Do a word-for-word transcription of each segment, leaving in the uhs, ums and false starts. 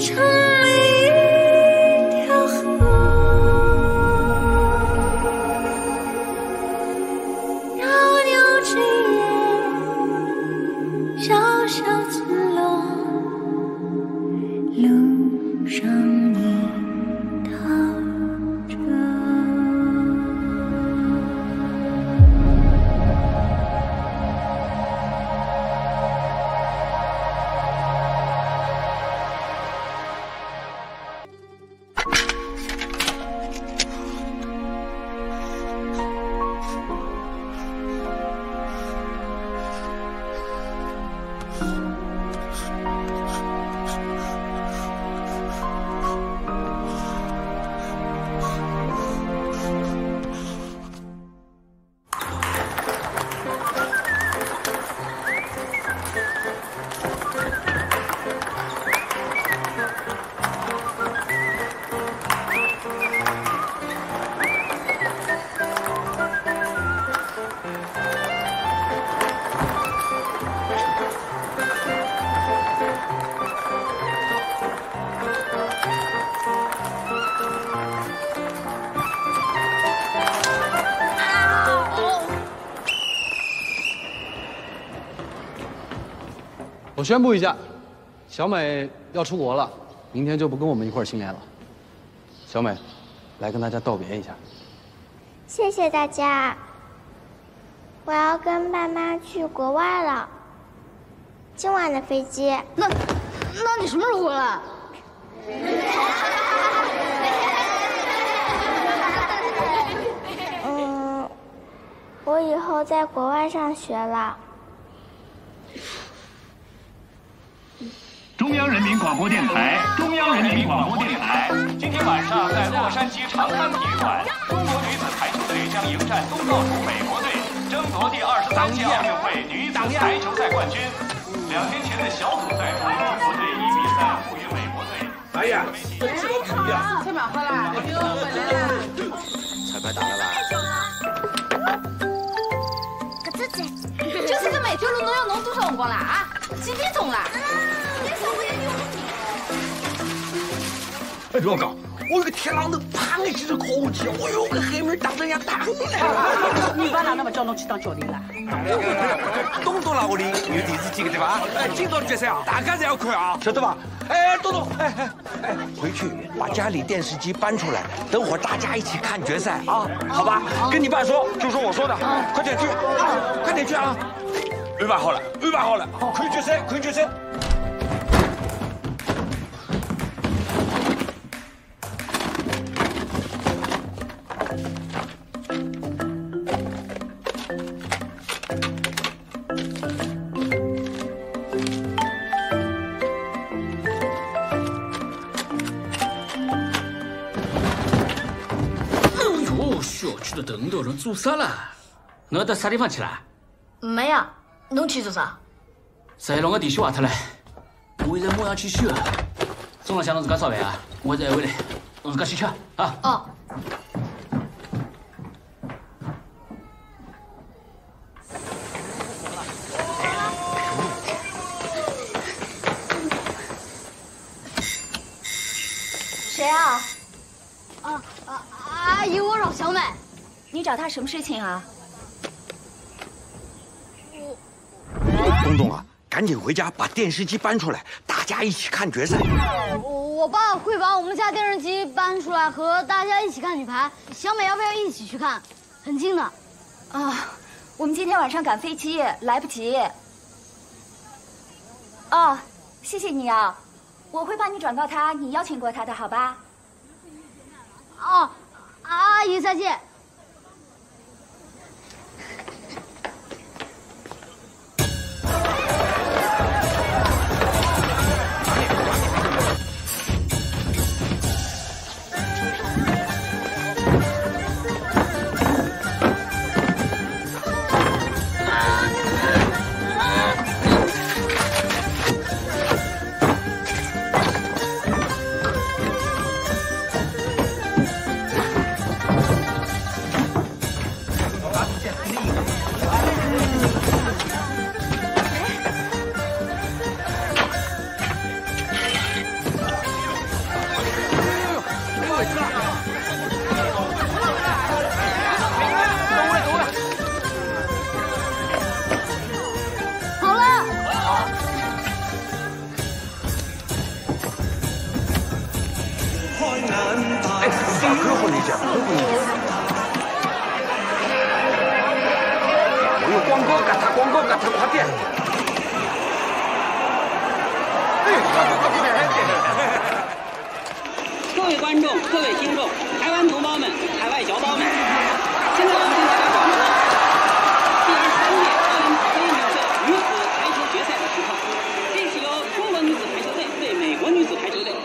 成了一条河，袅袅炊烟，小小村落，路上你逃着。 我宣布一下，小美要出国了，明天就不跟我们一块儿庆联了。小美，来跟大家道别一下。 谢谢大家，我要跟爸妈去国外了。今晚的飞机。 那，那你什么时候回来？ 嗯，我以后在国外上学了。 中央人民广播电台，中央人民广播电台。今天晚上在洛杉矶长滩体育馆，中国女子排球队将迎战东道主美国队，争夺第二十三届奥运会女子排球赛冠军。两天前的小组赛中，中国队一比三负于美国队。哎呀，这这个不一样！ 菜马回来，又回来了。 彩排打了吧？ 搿只只， 就是搿每条路侬要弄多少辰光啦？啊，几点钟啦？ 哎，罗刚，我那个天狼头胖的几只烤鸡，哎呦，个黑妹当成人家当了。 你爸哪能不叫侬去当教练啦？ 东东啦，我的有电视机的对吧？哎，今朝的决赛啊，大家侪要看啊，晓得吧？哎，东东，哎哎哎，回去把家里电视机搬出来，等会儿大家一起看决赛啊，好吧？跟你爸说，就说我说的，快点去啊，快点去啊！安排好了，安排好了，看决赛，看决赛。 小区的灯都人做啥了？我到啥地方去了？ 没呀，侬去做啥？ 塞龙个电线坏脱了，我现在马上去修。中浪向侬自家烧饭啊，我再回来，侬自家去吃啊。 哦。 谁啊？ 啊啊！阿姨，我找小美。 你找她什么事情啊？ 东东啊，赶紧回家把电视机搬出来，大家一起看决赛。 我我爸会把我们家电视机搬出来，和大家一起看女排。小美要不要一起去看？很近的。 啊，我们今天晚上赶飞机，来不及。哦，谢谢你啊，我会帮你转告他，你邀请过他的，好吧？ 哦，阿姨再见。 我哎，小哥不理解，哥不理解。我有广告，嘎他广告，嘎他快点。哎， 各位观众，各位听众，台湾同胞们，海外侨胞们，现在我们大家广播第二十三届奥运奥运比赛女子排球决赛的实况。这是由中国女子排球队对美国女子排球队。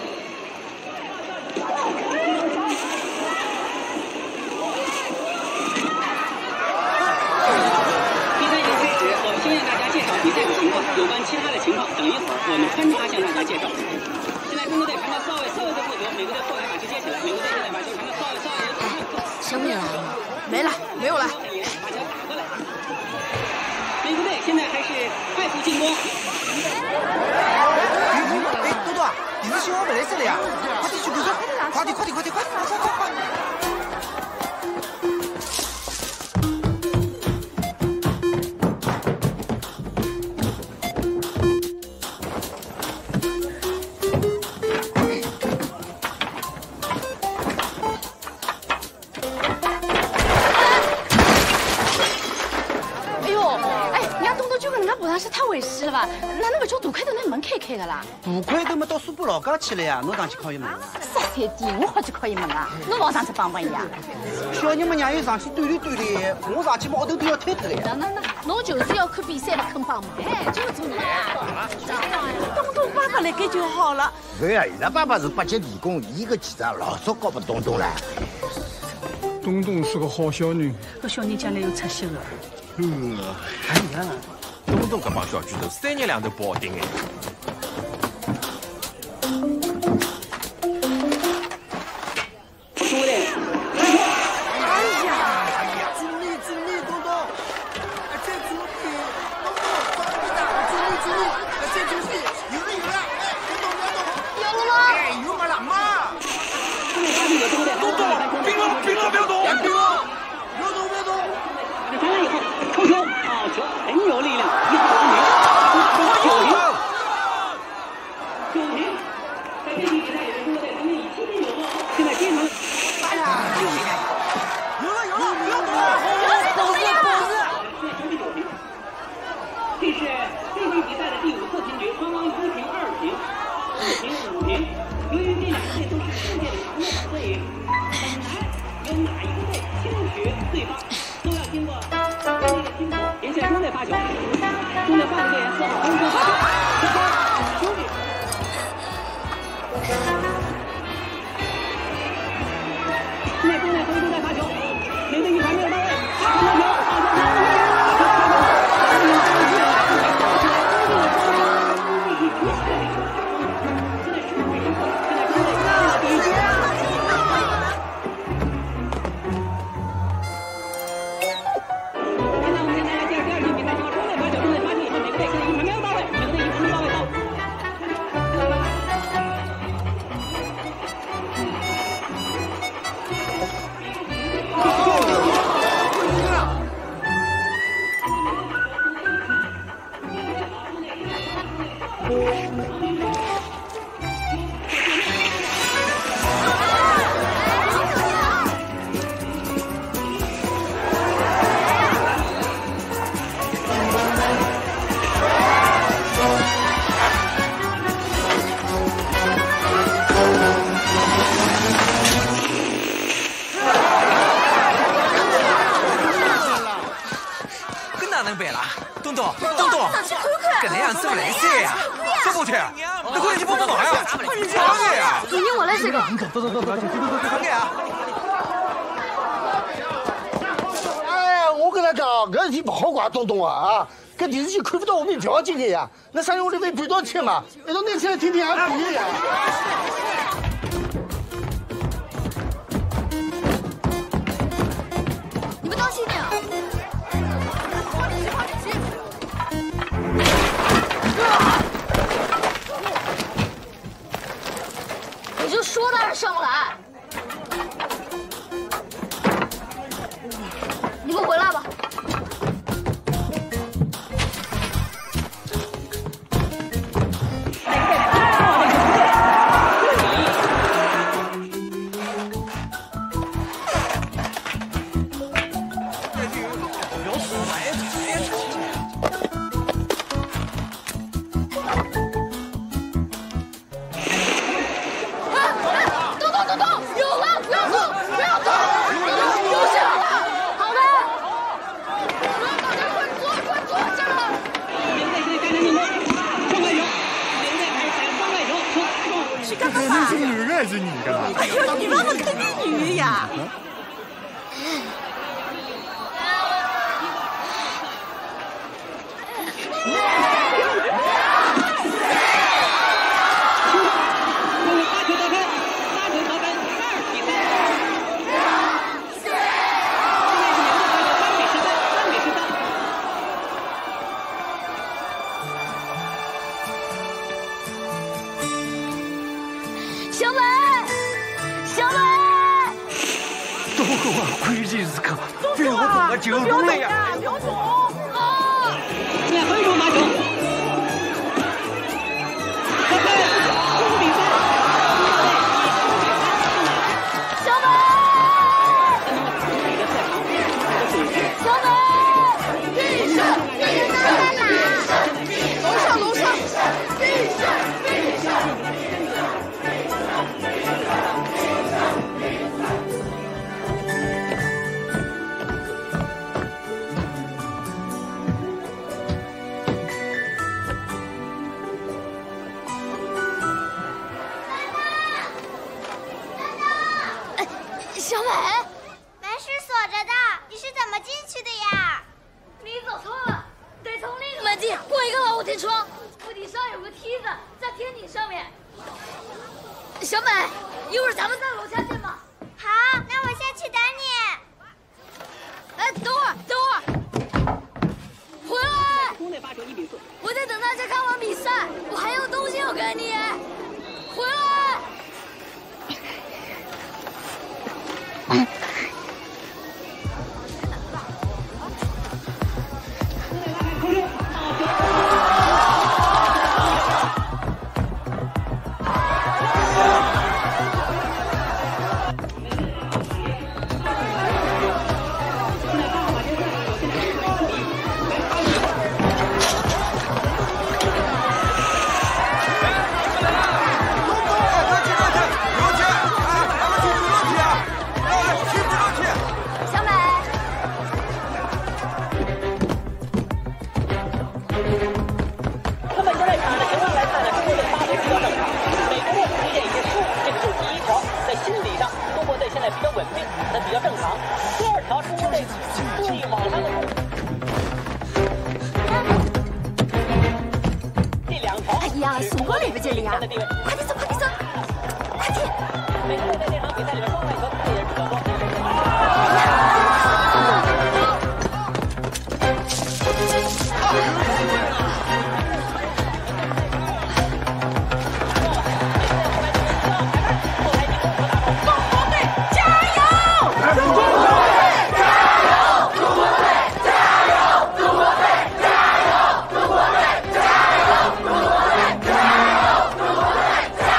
比赛已经开始，我们先向大家介绍比赛的情况，有关其他的情况，等一会儿我们穿插向大家介绍。现在中国队传到四号位，四号位队过球，美国队后台把球接起来，美国队现在把球传到四号位，四号位球传到。 小米来了？没了，没有了。 把球打过来。美国队现在还是快速进攻。 哎，多多，电视信号没来这里呀，快点去看看，快点，快点，快点，快点，快快快！ 是太危险了吧？那那么叫大块头，那门开开的啦？ 大块头嘛，到苏北老家去了呀，侬上去考一门啊？ 啥菜地？我好去考一门啊！侬老上去帮帮伊啊？ 小人们让伊上去锻炼锻炼，我上去嘛，后头都要推的了呀。 那那那，侬就是要看比赛不肯帮忙，哎，就是做你啊！东东爸爸来给就好了。 对呀，伊拉爸爸是八级地工，伊个技术老早教不东东了。 东东是个好小人， 搿小人将来有出息的。 嗯， 哎呀。 东东搿帮小巨头，三日两头不好顶哎。 中国队， 哎呀，注意注意，东东，再注意，东东，注意注意，再注意，有了有了，哎，别动别动， 有了吗？ 哎，有嘛了嘛？ 东东，别动，别动，别动，别动， 别动别动。 传来以后，抽球啊，球很有力量，一号王明，九零，九零，在这局比赛里，中国队曾经以七分有落，现在接成了，哎呀， 有了有了，不要动了，保持保持。 现在球是九平，这是这局比赛的第五次平局，双方一平、二平、四平、五平。由于这两队都是世界的强队，所以很难有哪一个队轻取对方。都要经过这个辛苦。现在中队发球，中队换的队员四号红球发球，这球球里。现在中队回中队发球，美队一传没有到位，发球， 搿能样子不来塞呀！走过去，那快点去帮帮忙呀！你这样呀！ 今天我来这个。 走走走走走，快点啊！ 哎，我跟他讲，搿事体不好怪东东啊啊！搿电视机看不到我们条件的呀，那啥用里为半道钱嘛？一道拿出来听听也可以呀。 你们当心点啊！我就说他上不来，你们回来吧。 干嘛？ 你是男的还是女的？ 哎呦，你妈妈肯定女的呀。 小美，小美， 都给我关键时刻，被我怎么救动了呀？ 苗总， 啊！两分钟拿球。开赛，进入比赛。 小美，小美，地上，地上在哪？ 楼上，楼上，地上，地上。 小美， 门是锁着的，你是怎么进去的呀？ 你走错了，得从另一个门进，过一个老屋顶窗，屋顶上有个梯子，在天顶上面。小美，一会儿咱们在楼下见吧。 好，那我下去等你。 哎，等会儿，等会儿，回来！ 攻内八球一比四。 我得等大家看完比赛，我还有东西要给你。回来！ 这里啊！快点走，快点走，快点！美国在这场比赛里面双败球，这也是可说。 加油！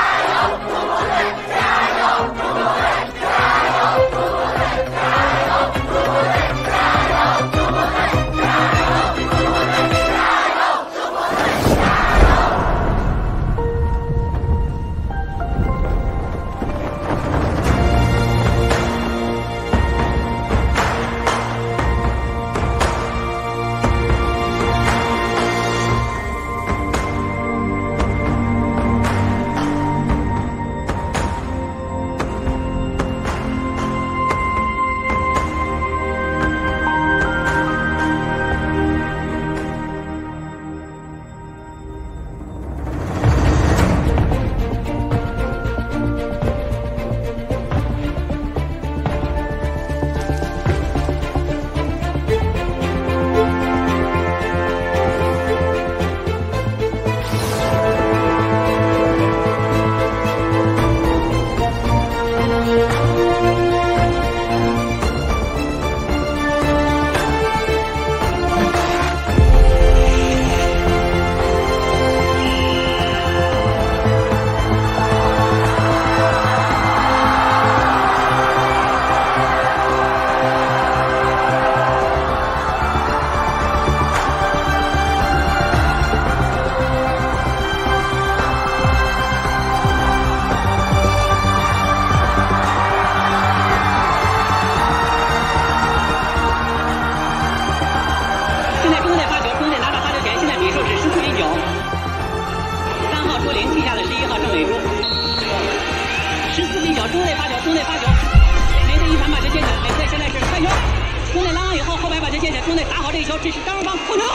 兄弟，打好这一球，这是单人帮不能。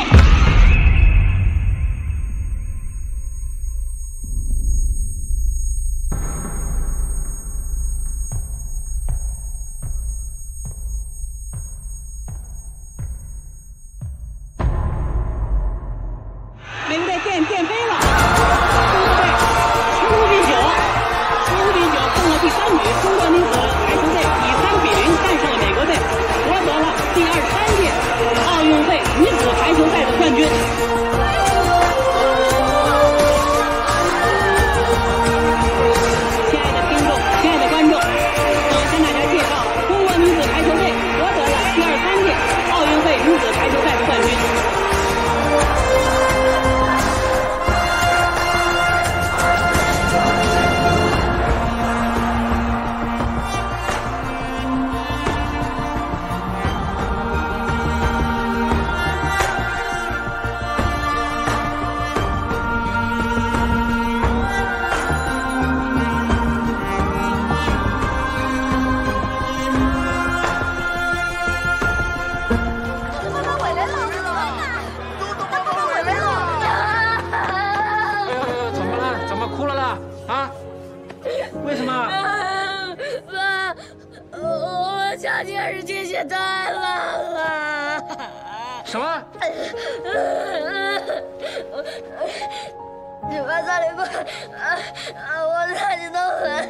美国队垫垫飞了，中国队十五比九，十五比九中了第三局，中国女子排球队以三比零战胜了美国队，夺得了第二十三届奥运会女子排球赛的冠军。亲爱的听众，亲爱的观众，我向大家介绍，中国女子排球队夺得了第二十三届奥运会女子排球赛的冠军。 为什么？ 爸，我家电视机械太烂了。 什么？ 你爸在里边，我太激动了。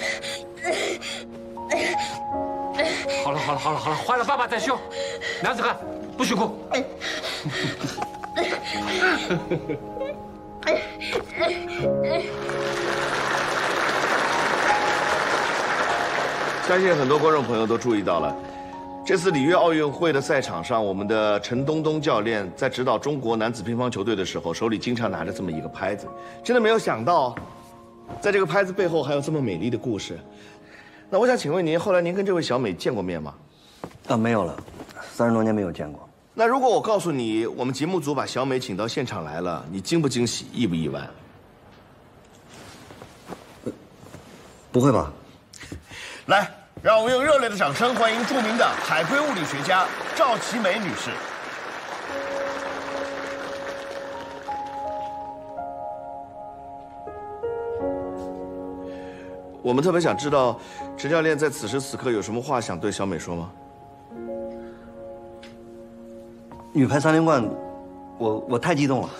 好了好了好了好了，坏了，爸爸在修。男子汉，不许哭。 相信很多观众朋友都注意到了，这次里约奥运会的赛场上，我们的陈东东教练在指导中国男子乒乓球队的时候，手里经常拿着这么一个拍子。真的没有想到，在这个拍子背后还有这么美丽的故事。那我想请问您，后来您跟这位小美见过面吗？ 啊，没有了，三十多年没有见过。 那如果我告诉你，我们节目组把小美请到现场来了，你惊不惊喜，意不意外？ 不会吧？ 来，让我们用热烈的掌声欢迎著名的海龟物理学家赵其美女士。我们特别想知道，陈教练在此时此刻有什么话想对小美说吗？ 女排三连冠，我我太激动了。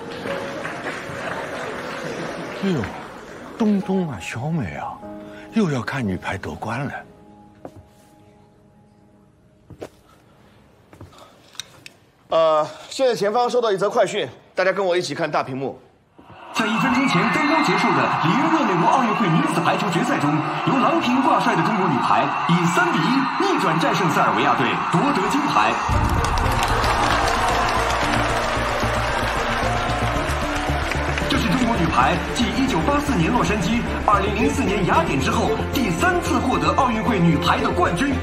哎呦，东东啊，小美啊！ 又要看女排夺冠了。 呃，现在前方收到一则快讯，大家跟我一起看大屏幕。 在一分钟前刚刚结束的里约热内卢奥运会女子排球决赛中，由郎平挂帅的中国女排以三比一逆转战胜塞尔维亚队，夺得金牌。 女排继一九八四年洛杉矶、二零零四年雅典之后，第三次获得奥运会女排的冠军。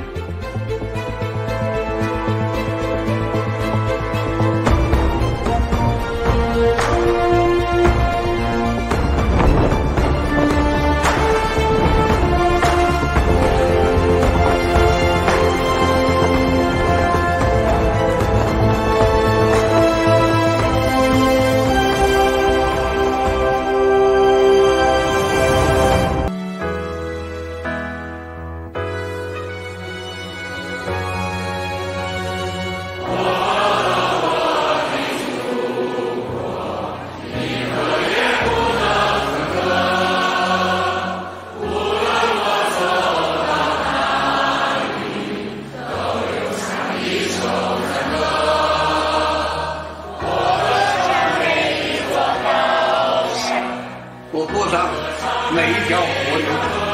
我播上每一条河流。